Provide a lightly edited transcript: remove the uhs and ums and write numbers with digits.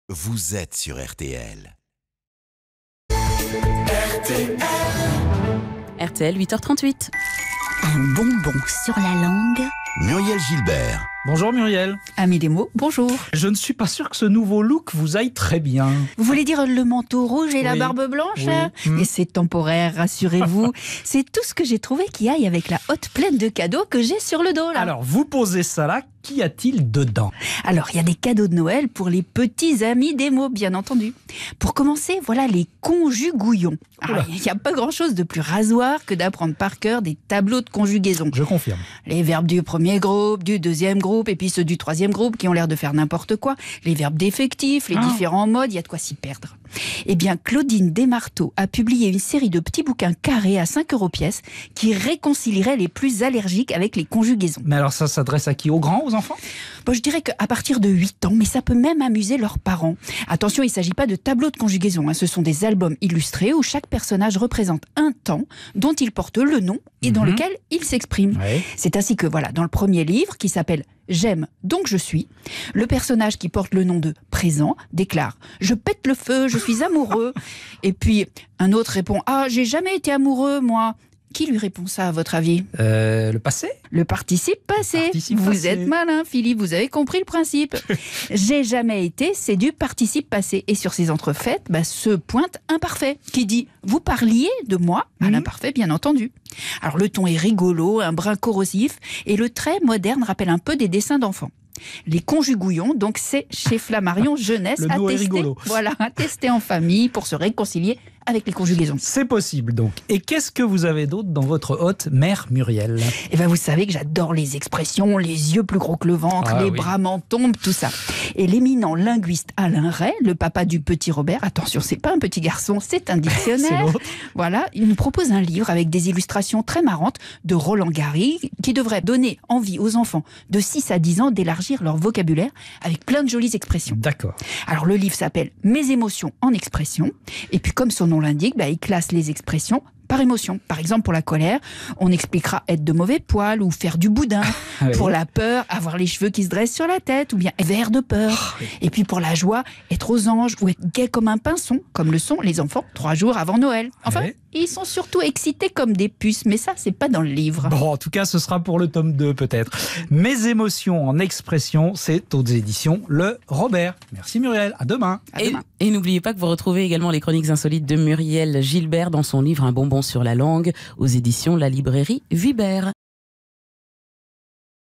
vous êtes sur RTL. RTL 8h38. Un bonbon sur la langue. Muriel Gilbert. Bonjour Muriel. Ami des mots, bonjour. Je ne suis pas sûr que ce nouveau look vous aille très bien. Vous voulez dire le manteau rouge et la Oui. barbe blanche Oui. hein Et c'est temporaire, rassurez-vous. C'est tout ce que j'ai trouvé qui aille avec la hotte pleine de cadeaux que j'ai sur le dos là. Alors, vous posez ça là, qu'y a-t-il dedans? Alors, il y a des cadeaux de Noël pour les petits amis des mots, bien entendu. Pour commencer, voilà les conjugouillons. Oula. Il n'y a pas grand-chose de plus rasoir que d'apprendre par cœur des tableaux de conjugaison. Je confirme. Les verbes du premier groupe, du deuxième groupe, et puis ceux du troisième groupe qui ont l'air de faire n'importe quoi. Les verbes défectifs, les différents modes, il y a de quoi s'y perdre. Eh bien, Claudine Desmarteaux a publié une série de petits bouquins carrés à 5 € pièce qui réconcilieraient les plus allergiques avec les conjugaisons. Mais alors ça s'adresse à qui? Aux grands, aux enfants? Bon, je dirais qu'à partir de 8 ans, mais ça peut même amuser leurs parents. Attention, il ne s'agit pas de tableaux de conjugaison, hein. Ce sont des albums illustrés où chaque personnage représente un temps dont il porte le nom et dans lequel il s'exprime. Oui. C'est ainsi que, voilà, dans le premier livre, qui s'appelle « J'aime, donc je suis », le personnage qui porte le nom de présent déclare « Je pète le feu, je suis amoureux ». Et puis, un autre répond « Ah, j'ai jamais été amoureux, moi ». Qui lui répond ça, à votre avis? Le passé? Le participe passé. Participe Vous passé. êtes malin, Philippe, vous avez compris le principe. J'ai jamais été, c'est du participe passé. Et sur ces entrefaites, se pointe imparfait, qui dit « Vous parliez de moi ?» à l'imparfait, bien entendu. Alors le ton est rigolo, un brin corrosif, et le trait moderne rappelle un peu des dessins d'enfants. Les conjugouillons, donc c'est chez Flammarion Jeunesse, Le à nom est tester, rigolo. voilà, à tester en famille pour se réconcilier avec les conjugaisons. C'est possible donc. Et qu'est-ce que vous avez d'autre dans votre hôte, mère Muriel? Et vous savez que j'adore les expressions, les yeux plus gros que le ventre, Ah les oui. bras m'en tombent, tout ça. Et l'éminent linguiste Alain Ray, le papa du petit Robert, attention, c'est pas un petit garçon, c'est un C'est dictionnaire. l'autre. Voilà, il nous propose un livre avec des illustrations très marrantes de Roland Gary qui devrait donner envie aux enfants de 6 à 10 ans d'élargir leur vocabulaire avec plein de jolies expressions. D'accord. Alors le livre s'appelle Mes émotions en expression et puis comme son nom l'indique, il classe les expressions par émotion. Par exemple, pour la colère, on expliquera être de mauvais poil ou faire du boudin. Oui. Pour la peur, avoir les cheveux qui se dressent sur la tête ou bien être vert de peur. Et puis pour la joie, être aux anges ou être gai comme un pinson, comme le sont les enfants 3 jours avant Noël. Enfin, Oui. ils sont surtout excités comme des puces, mais ça, c'est pas dans le livre. Bon, en tout cas, ce sera pour le tome 2 peut-être. Mes émotions en expression, c'est aux éditions Le Robert. Merci Muriel, à demain. À demain. Et n'oubliez pas que vous retrouvez également les chroniques insolites de Muriel Gilbert dans son livre Un bonbon sur la langue aux éditions La Librairie Vibert.